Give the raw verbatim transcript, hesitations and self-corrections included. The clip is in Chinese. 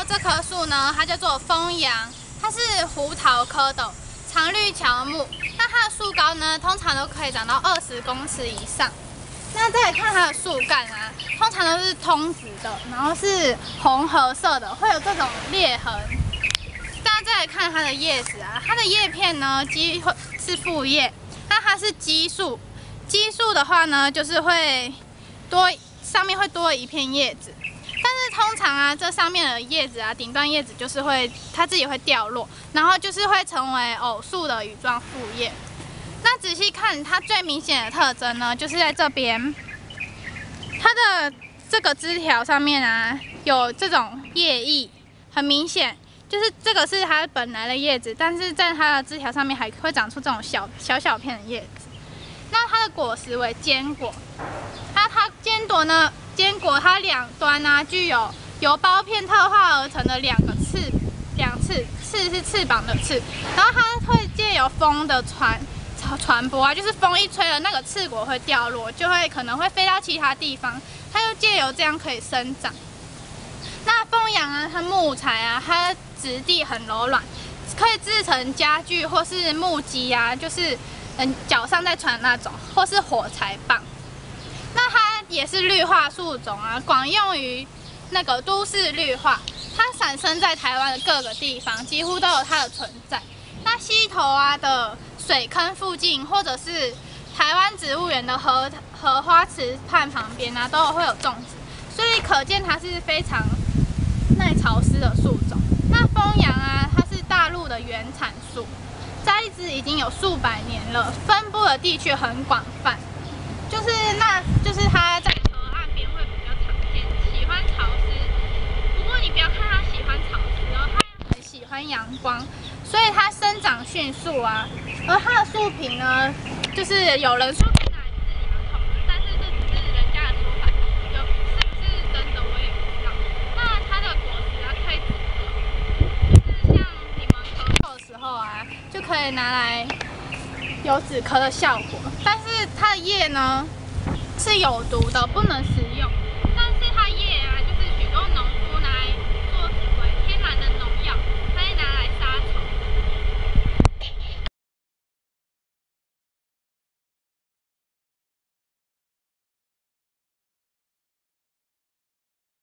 这棵树呢，它叫做枫杨，它是胡桃科的常绿乔木。那它的树高呢，通常都可以长到二十公尺以上。那再来看它的树干啊，通常都是通直的，然后是红褐色的，会有这种裂痕。大家再来看它的叶子啊，它的叶片呢，基是复叶，那它是奇树。奇树的话呢，就是会多上面会多一片叶子。但是通常啊，这上面的叶子啊，顶端叶子就是会它自己会掉落，然后就是会成为偶数的羽状复叶。那仔细看它最明显的特征呢，就是在这边，它的这个枝条上面啊，有这种叶翼，很明显，就是这个是它本来的叶子，但是在它的枝条上面还会长出这种小小小片的叶子。那它的果实为坚果，那它坚果呢？坚果它两端啊具有由苞片特化而成的两个翅，两翅，翅是翅膀的翅，然后它会借由风的传传播啊，就是风一吹了，那个翅果会掉落，就会可能会飞到其他地方，它就借由这样可以生长。那枫杨啊，它木材啊，它质地很柔软，可以制成家具或是木屐啊，就是嗯脚上在穿那种，或是火柴棒。那它也是绿化树种啊，广用于那个都市绿化。它散生在台湾的各个地方，几乎都有它的存在。那溪头啊的水坑附近，或者是台湾植物园的荷荷花池畔旁边啊，都会有种植，所以可见它是非常耐潮湿的树种。那枫杨啊，它是大陆的原产树，栽植已经有数百年了，分布的地区很广泛。就是那，就是它在河岸边会比较常见，喜欢潮湿。不过你不要看它喜欢潮湿哦，它很喜欢阳光，所以它生长迅速啊。而它的树皮呢，就是有人说可以拿来治牙痛，但是这只是人家的说法，有是不是真的我也不知道。那它的果实啊可以止咳，就是像你们咳嗽的时候啊，就可以拿来有止咳的效果。但是它的叶呢是有毒的，不能食用。